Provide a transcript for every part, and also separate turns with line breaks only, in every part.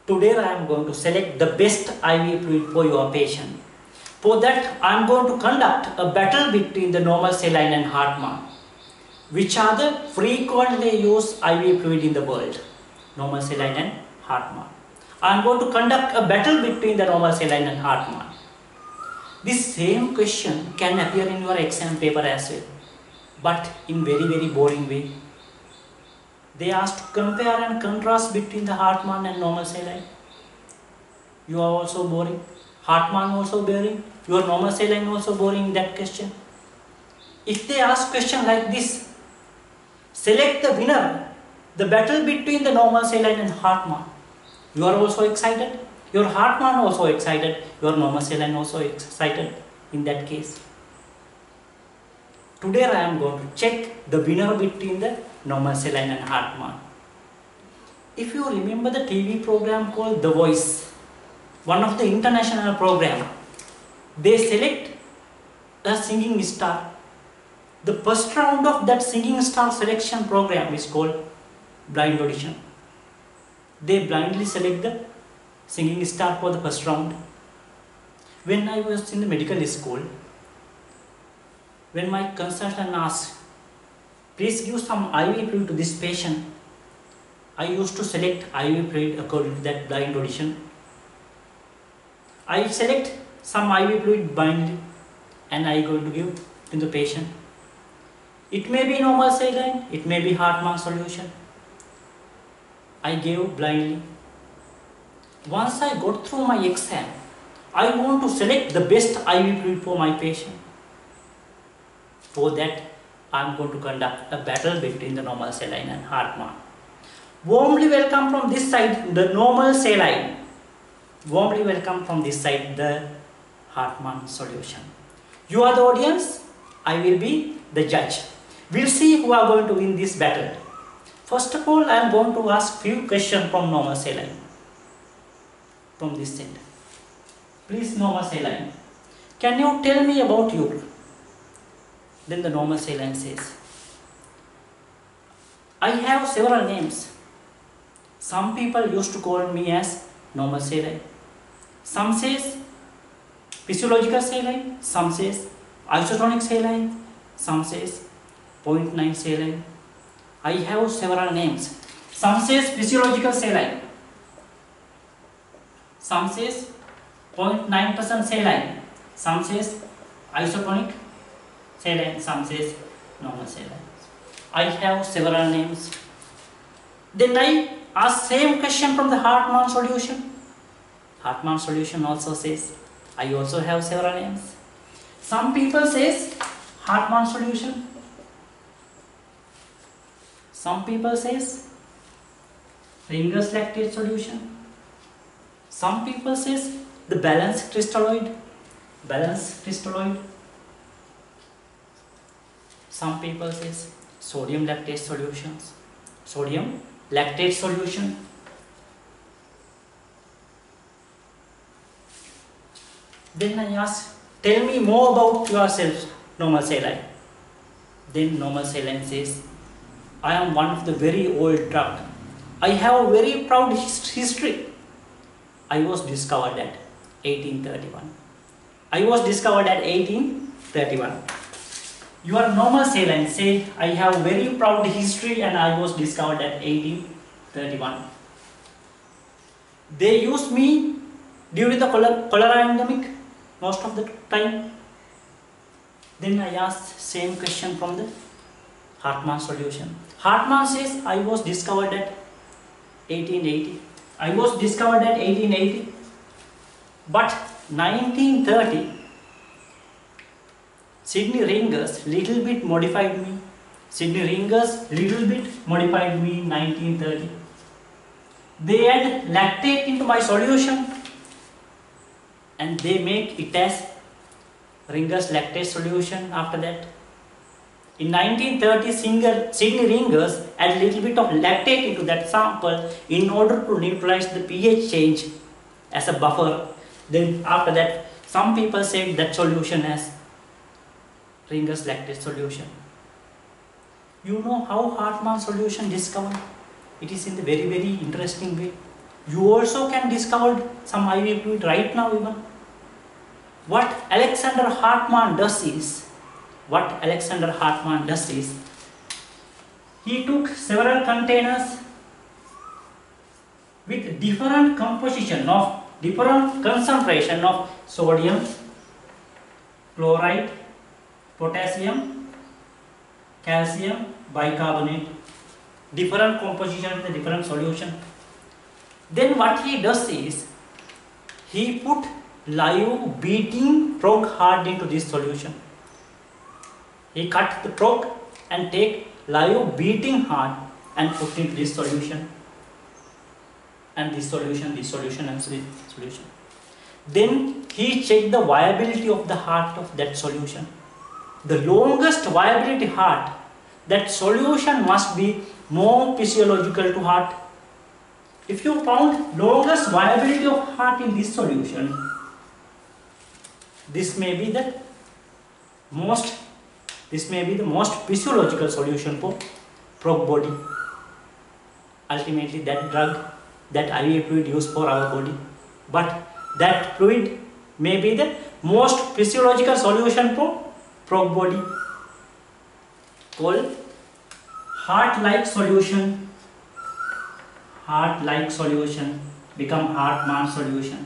Today I am going to select the best IV fluid for your patient. For that I am going to conduct a battle between the normal saline and Hartmann, which are the frequently used IV fluid in the world, normal saline and Hartmann. I am going to conduct a battle between the normal saline and Hartmann. This same question can appear in your exam paper as well, but in very boring way. They asked to compare and contrast between the Hartmann and normal saline. You are also boring. Hartmann also boring. Your normal saline also boring in that question. If they ask question like this, select the winner, the battle between the normal saline and Hartmann. You are also excited. Your Hartmann also excited. Your normal saline also excited in that case. Today I am going to check the winner between the normal saline and Hartmann. If you remember the TV program called The Voice, one of the international program, they select a singing star. The first round of that singing star selection program is called blind audition. They blindly select the singing star for the first round. When I was in the medical school, when my consultant asked, please give some IV fluid to this patient, I used to select IV fluid according to that blind audition. I select some IV fluid blindly and I going to give to the patient. It may be normal saline, it may be Hartmann solution. I gave blindly. Once I got through my exam, I want to select the best IV fluid for my patient. For that, I am going to conduct a battle between the normal saline and Hartmann. Warmly welcome from this side the normal saline. Warmly welcome from this side the Hartmann solution. You are the audience, I will be the judge. We'll see who are going to win this battle. First of all, I am going to ask few questions from normal saline. From this side. Please, normal saline, can you tell me about you? Then the normal saline says, I have several names. Some people used to call me as normal saline. Some says physiological saline, some says isotonic saline, some says 0.9 saline. I have several names. Some says physiological saline, some says 0.9% saline, some says isotonic saline, some says normal saline. I have several names. Then I ask same question from the Hartmann solution. Hartmann solution also says, I also have several names. Some people says Hartmann solution. Some people says Ringer's lactate solution. Some people says the balanced crystalloid. Some people says sodium lactate solutions. Sodium lactate solution. Then I ask, tell me more about yourself, normal saline. Then normal saline says, I am one of the very old drug. I have a very proud history. I was discovered at 1831. Your normal saline say, I have very proud history and I was discovered at 1831. They used me during the cholera endemic most of the time. Then I asked same question from the Hartmann solution. Hartmann says, I was discovered at 1880. But 1930, Sidney Ringers little bit modified me. in 1930. They add lactate into my solution and they make it as Ringer's lactate solution after that. In 1930, Sidney Ringers add little bit of lactate into that sample in order to neutralize the pH change as a buffer. Then after that, some people say that solution as Ringer's lactate solution. You know how Hartmann solution discovered? It is in the very interesting way. You also can discover some IV fluid right now even. What Alexander Hartmann does is, he took several containers with different concentration of sodium, chloride, potassium, calcium, bicarbonate, different composition with a different solution. Then what he does is, he put live beating prog hard into this solution. He cut the prog and take live beating hard and put into this solution. And this solution and this solution. Then he checked the viability of the heart of that solution. The longest viability heart, that solution must be more physiological to heart. If you found longest viability of heart in this solution, this may be the most physiological solution for prog body. Ultimately, that drug, that IV fluid used for our body, but that fluid may be the most physiological solution for prog body, called heart-like solution. Heart-like solution become Hartmann solution.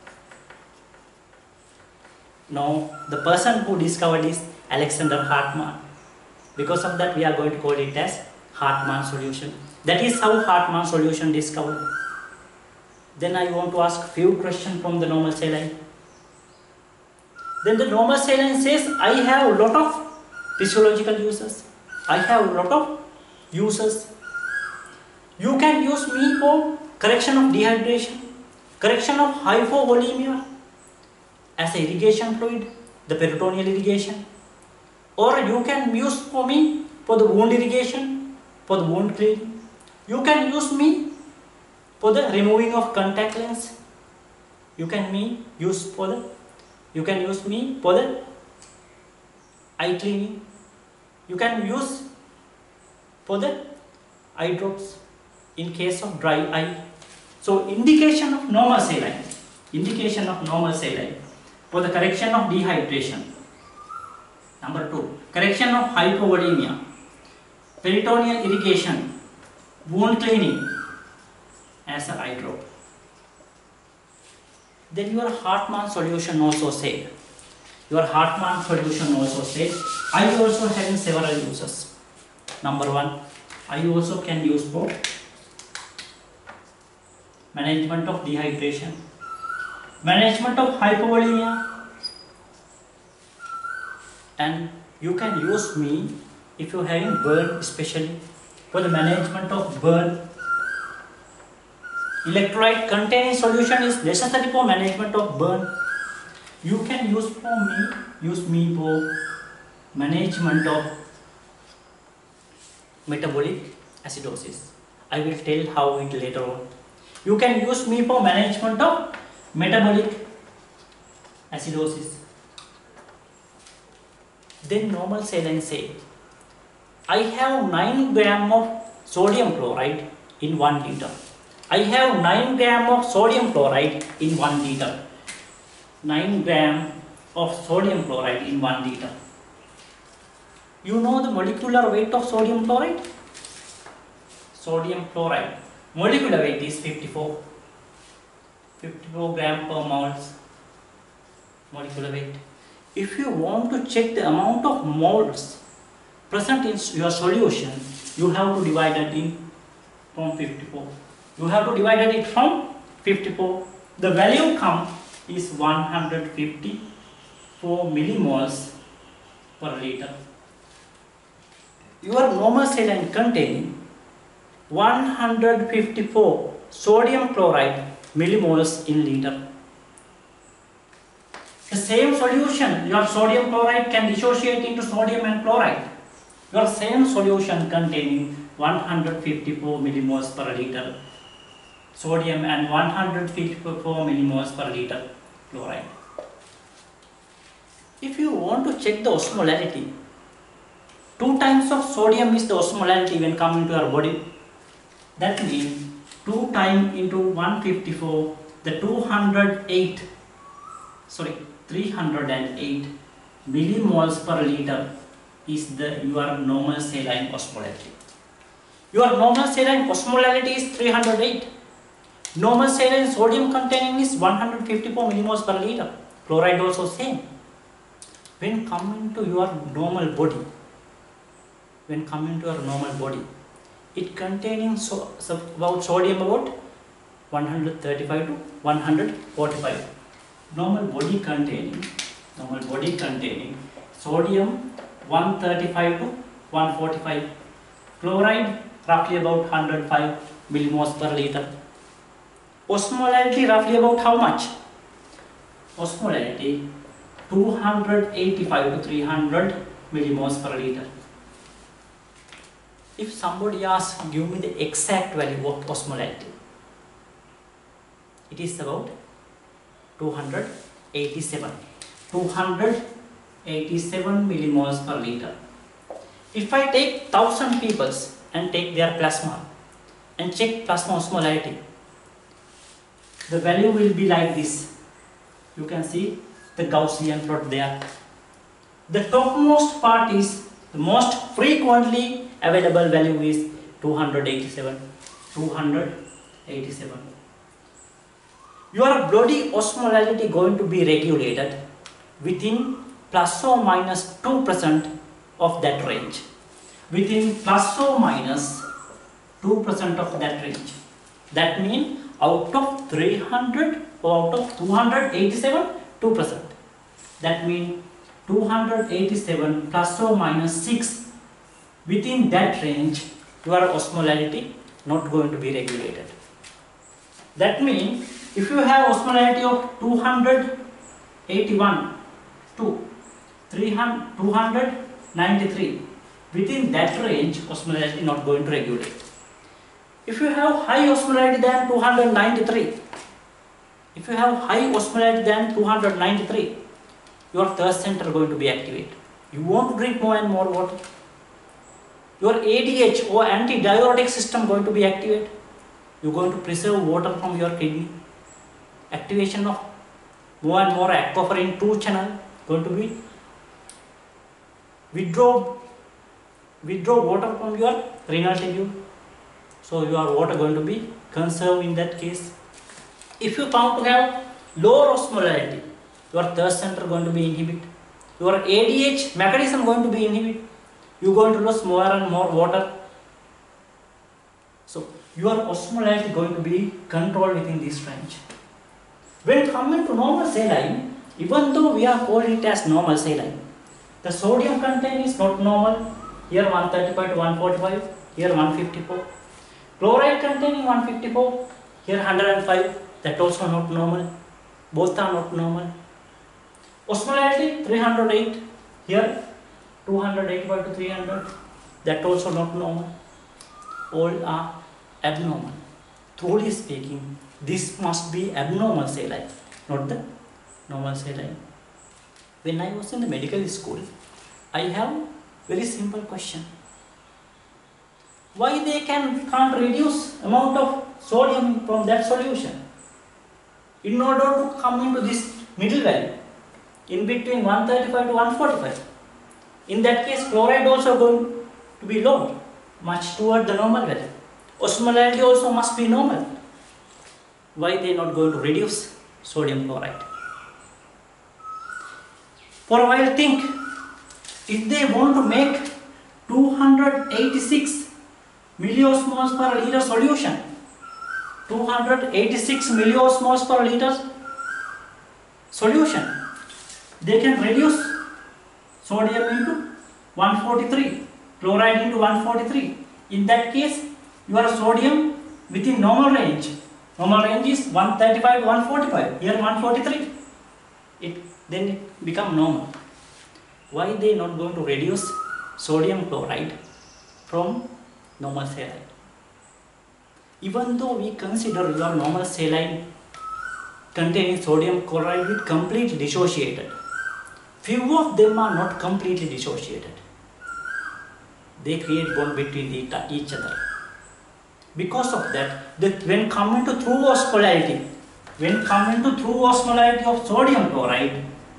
Now the person who discovered is Alexander Hartmann. Because of that, we are going to call it as Hartmann solution. That is how Hartmann solution discovered. Then I want to ask few questions from the normal saline. Then the normal saline says, I have a lot of physiological uses. I have a lot of uses. You can use me for correction of dehydration, correction of hypovolemia as a irrigation fluid, the peritoneal irrigation, or you can use for me for the wound irrigation, for the wound cleaning. You can use me for the removing of contact lens. You can use me for the eye cleaning. You can use for the eye drops in case of dry eye. So indication of normal saline for the correction of dehydration. Number 2, correction of hypovolemia, peritoneal irrigation, wound cleaning as an eye drop. Then your Hartmann solution also said, I also having several uses. Number 1, I also can use for management of dehydration, management of hypovolemia, and you can use me if you are having burn, especially for the management of burn. Electrolyte containing solution is necessary for management of burn. You can use me for management of metabolic acidosis. I will tell how it later on. You can use me for management of metabolic acidosis. Then normal saline say, I have 9 gram of sodium chloride in 1 liter. I have 9 gram of sodium chloride in 1 liter. 9 gram of sodium chloride in 1 liter. You know the molecular weight of sodium chloride? Sodium chloride molecular weight is 54 gram per moles molecular weight. If you want to check the amount of moles present in your solution, you have to divide it from 54. You have to divide it from 54. The value come is 154 millimoles per liter. Your normal saline containing 154 sodium chloride millimoles in liter. The same solution, your sodium chloride can dissociate into sodium and chloride. Your same solution containing 154 millimoles per liter sodium and 154 millimoles per liter chloride. If you want to check the osmolarity, 2 times of sodium is the osmolarity when coming to your body. That means 2 times into 154, the 308 millimoles per liter is your normal saline osmolality. Your normal saline osmolality is 308. Normal saline sodium containing is 154 millimoles per liter. Chloride also same. When coming to your normal body, it containing about sodium about 135 to 145. Normal body containing sodium 135 to 145. Chloride roughly about 105 millimoles per liter. Osmolality roughly about how much? Osmolality 285 to 300 millimoles per liter. If somebody asks, give me the exact value of osmolality, it is about 287 millimoles per liter. If I take 1000 people and take their plasma and check plasma osmolality, the value will be like this. You can see the Gaussian plot there. The topmost part is the most frequently available value is 287. Your body osmolality going to be regulated within plus or minus 2% of that range. Within plus or minus 2% of that range. That means out of 300 or out of 287, 2%. That means 287 plus or minus 6. Within that range, your osmolality not going to be regulated. That means if you have osmolality of 281 to 293, within that range, osmolality not going to regulate. If you have high osmolality than 293, your thirst center going to be activated. You want to drink more and more water. Your ADH or antidiuretic system going to be activated. You are going to preserve water from your kidney. Activation of more and more aquaporin 2 channel going to be withdraw water from your renal tubule. So your water going to be conserved in that case. If you found to have lower osmolality, your thirst center going to be inhibited. Your ADH mechanism going to be inhibited. You are going to lose more and more water. So your osmolality going to be controlled within this range. When coming to normal saline, even though we are calling it as normal saline, the sodium content is not normal. Here 135 to 145, here 154. Chloride containing 154, here 105, that also not normal. Both are not normal. Osmolality 308, here 285 to 300, that also not normal. All are abnormal. Truly speaking, this must be abnormal saline, not the normal saline. When I was in the medical school, I have very simple question. Why they can't reduce amount of sodium from that solution? In order to come into this middle value, in between 135 to 145. In that case, chloride also going to be low, much toward the normal value. Osmolality also must be normal. Why they not going to reduce sodium chloride? For a while think, if they want to make 286 milliosmoles per liter solution, 286 milliosmoles per liter solution, they can reduce sodium into 143, chloride into 143. In that case, your sodium within normal range is 135 to 145, here 143. Then it become normal. Why they not going to reduce sodium chloride from normal saline? Even though we consider your normal saline containing sodium chloride with completely dissociated, few of them are not completely dissociated. They create bond between each other. Because of that, when coming to through osmolarity, of sodium chloride,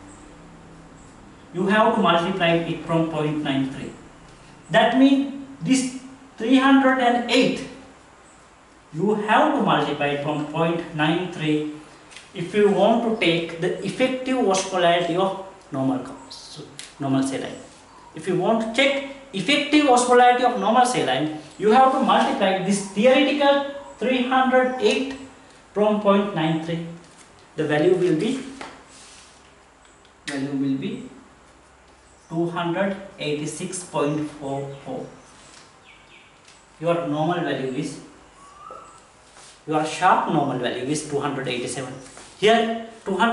you have to multiply it from 0.93. That means this 308, you have to multiply it from 0.93 if you want to take the effective osmolarity of normal saline. If you want to check effective osmolarity of normal saline, you have to multiply this theoretical 308 from 0.93. The value will be 286.44. Your normal value is, your sharp normal value is 287. Here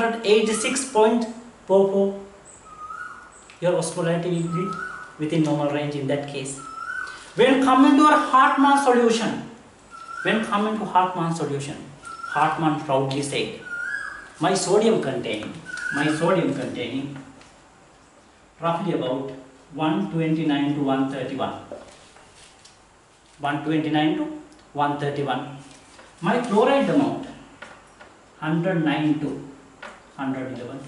286.44. Your osmolarity will be within normal range in that case. When coming to our Hartmann solution, Hartmann proudly said, my sodium containing roughly about 129 to 131. 129 to 131. My chloride amount 109 to 111.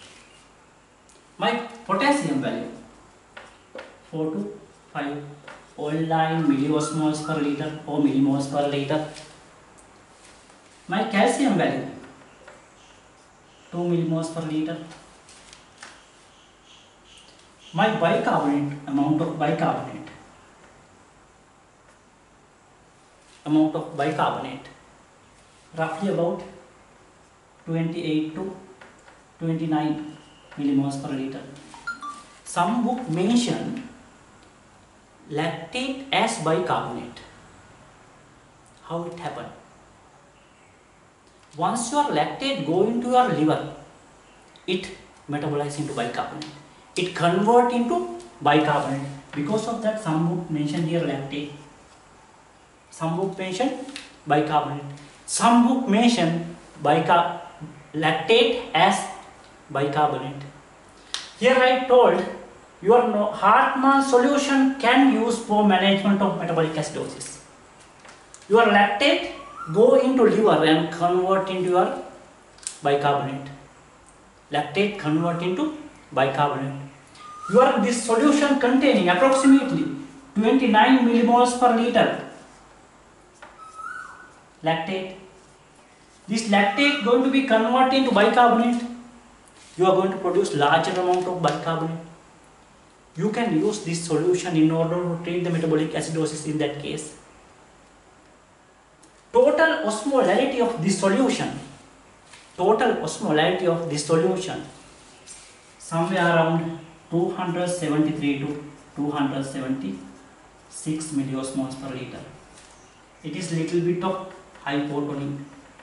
My potassium value 4 to 5, all 9 milliosmoles per liter or millimoles per liter. My calcium value 2 millimoles per liter. My amount of bicarbonate roughly about 28 to 29 millimoles per liter. Some book mention lactate as bicarbonate. How it happened? Once your lactate go into your liver, it metabolizes into bicarbonate. It convert into bicarbonate. Because of that, some book mention here lactate. Some book mention bicarbonate. Some book mention lactate as bicarbonate. Here I told your Hartmann solution can use for management of metabolic acidosis. Your lactate go into liver and convert into your bicarbonate. Lactate convert into bicarbonate. This solution containing approximately 29 millimoles per liter lactate. This lactate going to be converted into bicarbonate. You are going to produce larger amount of bicarbonate. You can use this solution in order to treat the metabolic acidosis in that case. Total osmolarity of this solution, somewhere around 273 to 276 milliosmoles per liter. It is little bit of hypotonic.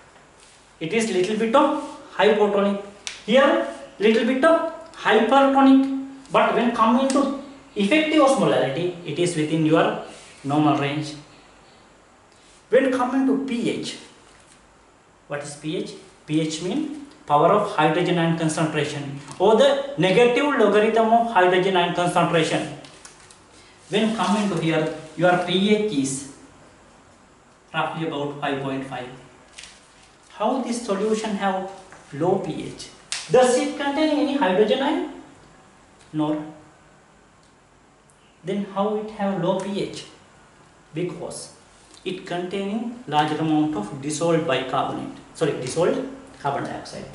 Here little bit of hypertonic. But when coming to effective osmolarity, it is within your normal range. When coming to pH, what is pH? pH means power of hydrogen ion concentration or the negative logarithm of hydrogen ion concentration. When coming to here, your pH is roughly about 5.5. How this solution have low pH? Does it contain any hydrogen ion? No. Then how it have low pH? Because it containing larger amount of dissolved carbon dioxide.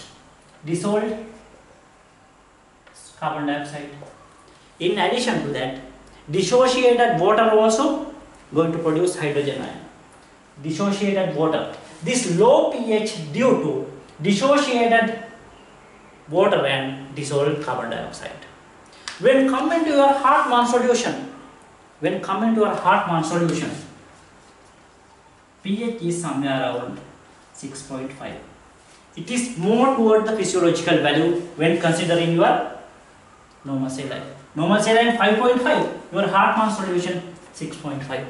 In addition to that, dissociated water also going to produce hydrogen ion. Dissociated water. This low pH due to dissociated water and dissolved carbon dioxide. When coming to your Hartmann solution, pH is somewhere around 6.5. It is more toward the physiological value when considering your normal saline. Normal saline 5.5, your Hartmann solution 6.5.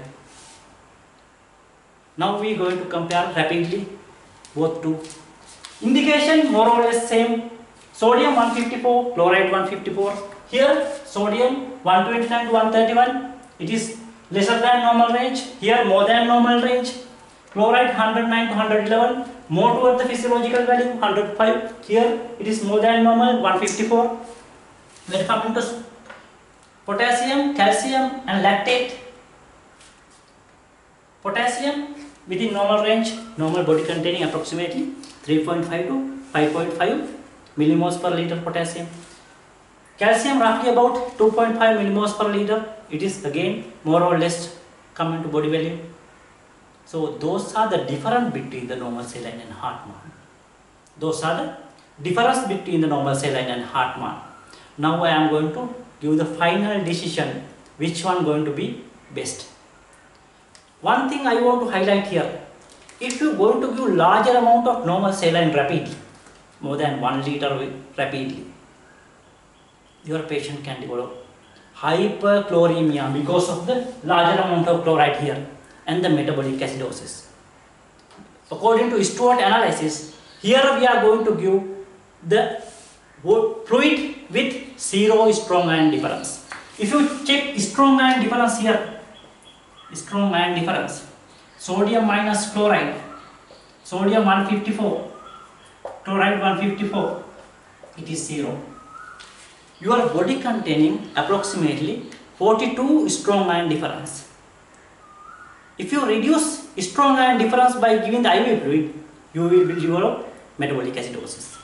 Now we are going to compare rapidly both two. Indication more or less same. Sodium 154, chloride 154. Here sodium 129 to 131. It is lesser than normal range. Here more than normal range. Chloride 109 to 111, more toward the physiological value 105. Here it is more than normal 154. When coming to potassium, calcium and lactate. Potassium within normal range, normal body containing approximately 3.5 to 5.5 millimoles per liter potassium. Calcium roughly about 2.5 millimoles per liter. It is again more or less coming to body value. So those are the difference between the normal saline and Hartmann. Those are the difference between the normal saline and Hartmann. Now I am going to give the final decision which one going to be best. One thing I want to highlight here, if you are going to give larger amount of normal saline rapidly, more than 1 liter rapidly, your patient can develop hyperchloremia because of the larger amount of chloride here and the metabolic acidosis. According to Stewart analysis, here we are going to give the fluid with 0 strong ion difference. If you check strong ion difference here, strong ion difference, sodium minus chloride, sodium 154, chloride 154, it is 0. Your body containing approximately 42 strong ion difference. If you reduce strong ion difference by giving the IV fluid, you will develop metabolic acidosis.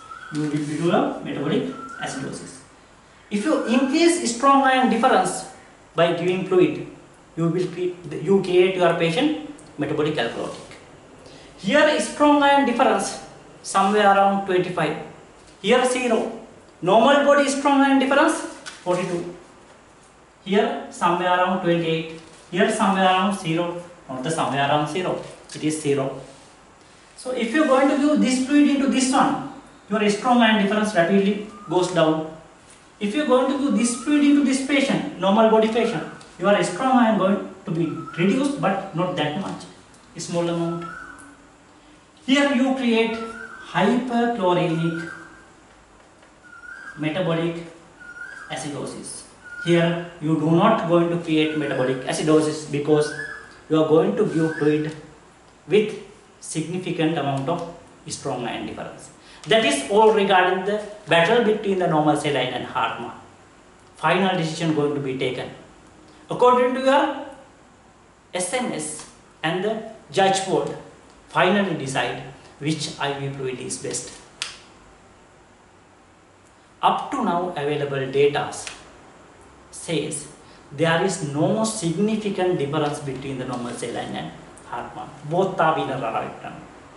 If you increase strong ion difference by giving fluid, you create your patient metabolic alkalotic. Here strong ion difference somewhere around 25. Here 0. Normal body strong ion difference 42. Here somewhere around 28. Here somewhere around 0. Not the somewhere around 0. It is 0. So if you are going to give this fluid into this one, your strong ion difference rapidly goes down. If you are going to give this fluid into this patient, normal body patient, your strong ion going to be reduced but not that much, a small amount. Here you create hyperchloremic metabolic acidosis. Here you do not going to create metabolic acidosis because you are going to give fluid with significant amount of strong ion difference. That is all regarding the battle between the normal saline and Hartmann. Final decision going to be taken according to your SMS, and the judge board finally decide which IV fluid is best. Up to now available data says there is no significant difference between the normal saline and Hartmann. Both are winner are.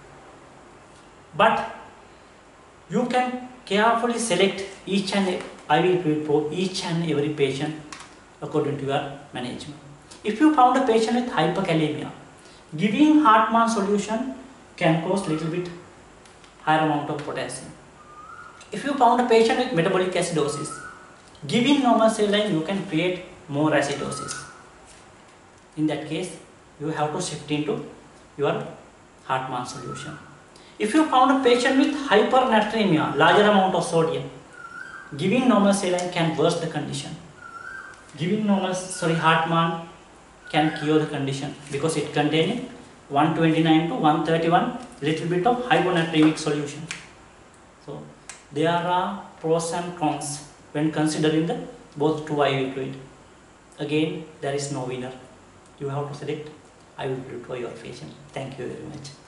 But you can carefully select each and IV fluid for each and every patient according to your management. If you found a patient with hyperkalemia, giving Hartmann solution can cause little bit higher amount of potassium. If you found a patient with metabolic acidosis, giving normal saline you can create more acidosis. In that case, you have to shift into your Hartmann solution. If you found a patient with hypernatremia, larger amount of sodium, giving normal saline can worsen the condition. Giving Hartmann can cure the condition because it contains 129 to 131 little bit of hyponatremic solution. So there are pros and cons when considering the both two IV fluid. Again, there is no winner. You have to select IV fluid for your patient. Thank you very much.